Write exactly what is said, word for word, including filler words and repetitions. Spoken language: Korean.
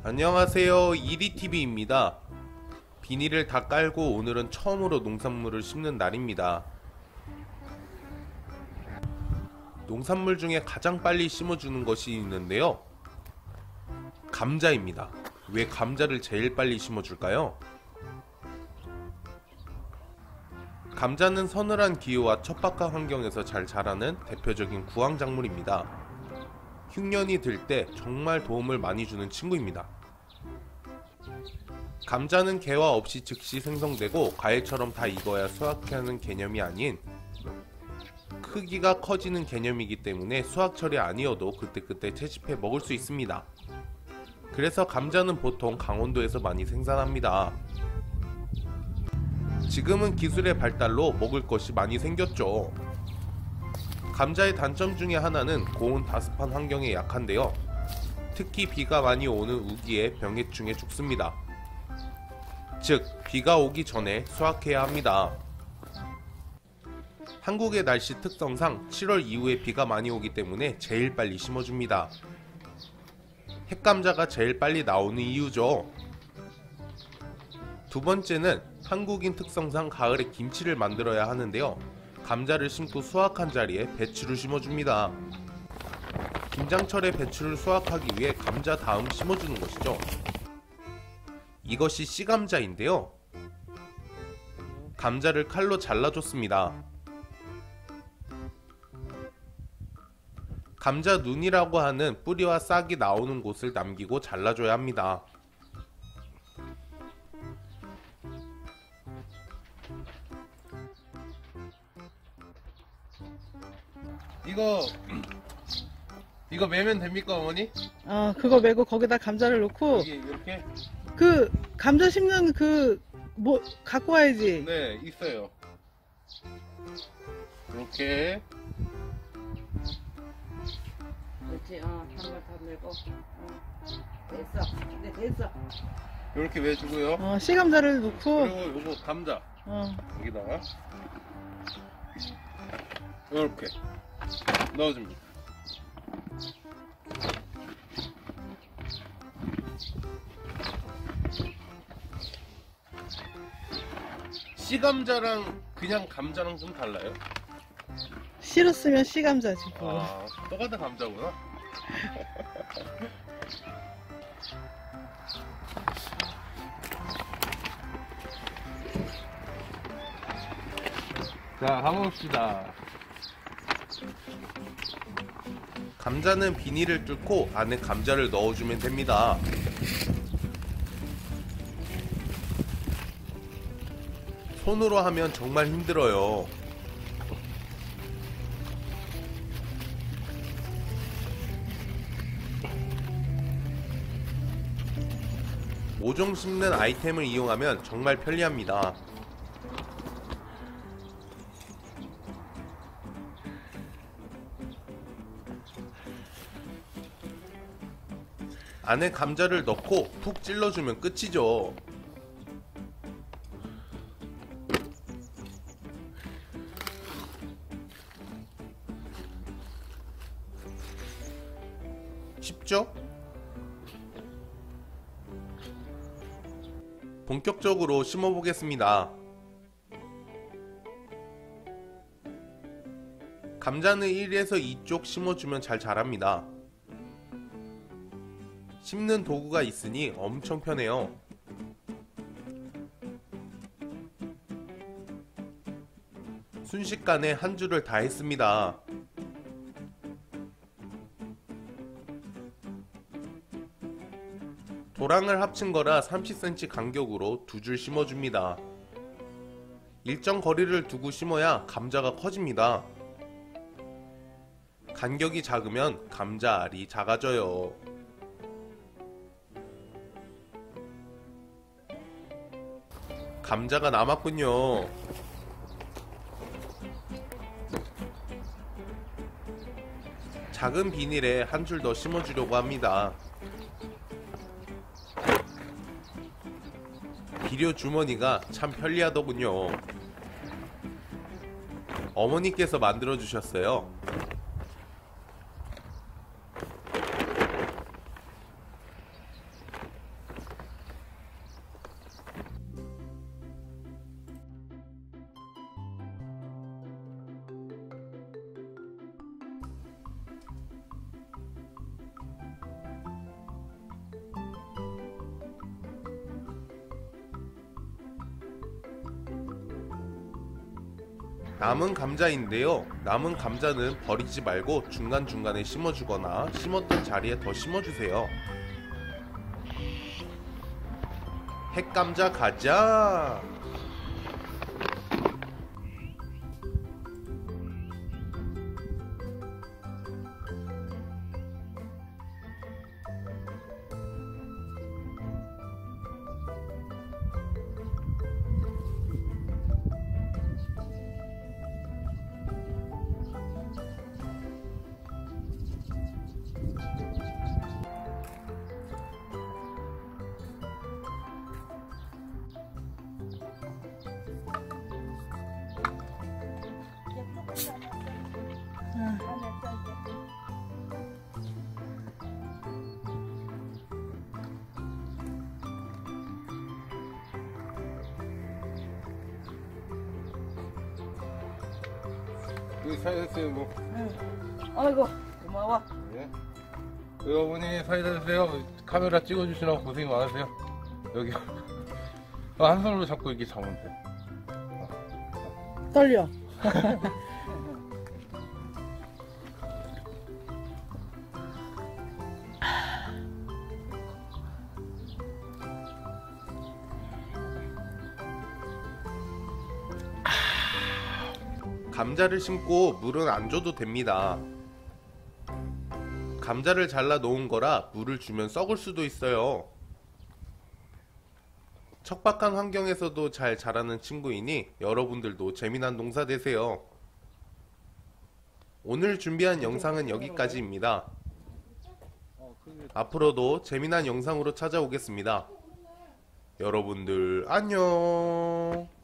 안녕하세요, 이리티비입니다. 비닐을 다 깔고 오늘은 처음으로 농산물을 심는 날입니다. 농산물 중에 가장 빨리 심어주는 것이 있는데요, 감자입니다. 왜 감자를 제일 빨리 심어줄까요? 감자는 서늘한 기후와 척박한 환경에서 잘 자라는 대표적인 구황작물입니다. 흉년이 들 때 정말 도움을 많이 주는 친구입니다. 감자는 개화 없이 즉시 생성되고 과일처럼 다 익어야 수확하는 개념이 아닌 크기가 커지는 개념이기 때문에 수확 처리 아니어도 그때그때 채집해 먹을 수 있습니다. 그래서 감자는 보통 강원도에서 많이 생산합니다. 지금은 기술의 발달로 먹을 것이 많이 생겼죠. 감자의 단점 중에 하나는 고온 다습한 환경에 약한데요, 특히 비가 많이 오는 우기에 병해충에 죽습니다. 즉, 비가 오기 전에 수확해야 합니다. 한국의 날씨 특성상 칠월 이후에 비가 많이 오기 때문에 제일 빨리 심어줍니다. 핵감자가 제일 빨리 나오는 이유죠. 두 번째는 한국인 특성상 가을에 김치를 만들어야 하는데요, 감자를 심고 수확한 자리에 배추를 심어줍니다. 김장철에 배추를 수확하기 위해 감자 다음 심어주는 것이죠. 이것이 씨감자인데요, 감자를 칼로 잘라줬습니다. 감자 눈이라고 하는 뿌리와 싹이 나오는 곳을 남기고 잘라줘야 합니다. 이거 이거 매면 됩니까, 어머니? 어, 그거 메고 거기다 감자를 넣고 이게 이렇게? 그 감자 심는 그 뭐 갖고 와야지. 네, 있어요. 이렇게. 그렇지, 어, 한번 더 밀고, 어, 됐어, 근데 됐어. 이렇게 매주고요. 어, 씨감자를 넣고 그리고 요거 감자 어, 여기다가 이렇게 넣어줍니다. 씨감자랑 그냥 감자랑 좀 달라요? 싫었으면 씨감자지 뭐. 아, 똑같은 감자구나. 자, 가봅시다. 감자는 비닐을 뚫고 안에 감자를 넣어주면 됩니다. 손으로 하면 정말 힘들어요. 모종 씹는 아이템을 이용하면 정말 편리합니다. 안에 감자를 넣고 푹 찔러주면 끝이죠. 쉽죠? 본격적으로 심어보겠습니다. 감자는 일에서 이 쪽 심어주면 잘 자랍니다. 심는 도구가 있으니 엄청 편해요. 순식간에 한 줄을 다 했습니다. 도랑을 합친 거라 삼십 센티미터 간격으로 두 줄 심어줍니다. 일정 거리를 두고 심어야 감자가 커집니다. 간격이 작으면 감자 알이 작아져요. 감자가 남았군요. 작은 비닐에 한 줄 더 심어주려고 합니다. 비료 주머니가 참 편리하더군요. 어머니께서 만들어 주셨어요. 남은 감자인데요. 남은 감자는 버리지 말고 중간중간에 심어주거나 심었던 자리에 더 심어주세요. 핵감자 가자! 여기 사이다 드세요, 뭐. 아이고 고마워. 예. 여기 어머니 사이다 드세요. 카메라 찍어주시라고 고생이 많으세요. 여기. 한 손으로 잡고 이렇게 잡으면 돼. 떨려. 감자를 심고 물은 안 줘도 됩니다. 감자를 잘라 놓은 거라 물을 주면 썩을 수도 있어요. 척박한 환경에서도 잘 자라는 친구이니 여러분들도 재미난 농사 되세요. 오늘 준비한 영상은 여기까지입니다. 앞으로도 재미난 영상으로 찾아오겠습니다. 여러분들 안녕.